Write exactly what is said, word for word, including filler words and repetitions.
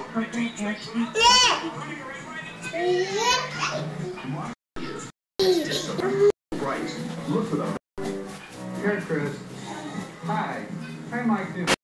Look for them. Here, Chris. Hi. Hi, Mike.